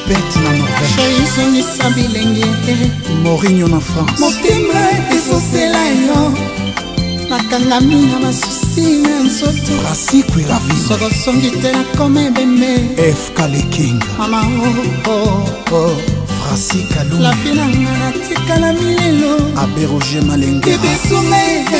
Pete na Norvège chaisongisa bilenge Mourinho na France motema ezosela yo nakangami na masusi na nzoto Brasico et la vie sokosongi te nakoma ebembe FK le King mama Frasika Lumbe lapi na nga natikala milelo Aberoge Malengera ebesonga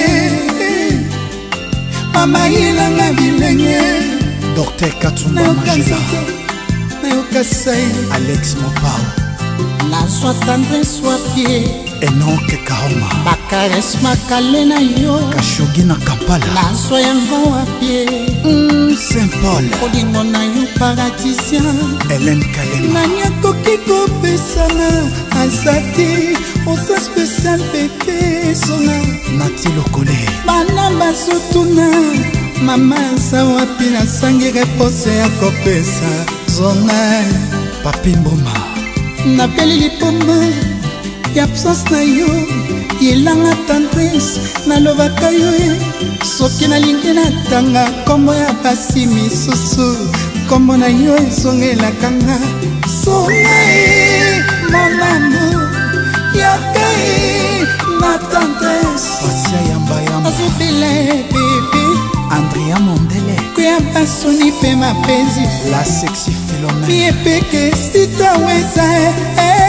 mama yelanga bilenge Dr Katumba Majela nayokasa Alex Mopao nazwa tendresse wa pie Enoch Kaoma bakarese makale na yo Kashogi na Kampala nazwa yango wa pie Saint Paul olingo na yo paradisien Hélène Kalema nani akoki kopesana aza te osa spécial pepe songa Nati Lokole bana bazotuna mama aza wapi nasangi repose ya kopesa zonga Papi Mboma napeli lipoma ya absence na yo yelanga tendresse nalobaka yo soki nalingi natanga kombo ya basi misusu kombo na yo ezongelaka nga songa monamo yaka na tendresse Pasia Yamba Yamba azobela bebe Andrea Mondele kuya basoni mpe mapenzi La Sexy Philomène mie peke sita weza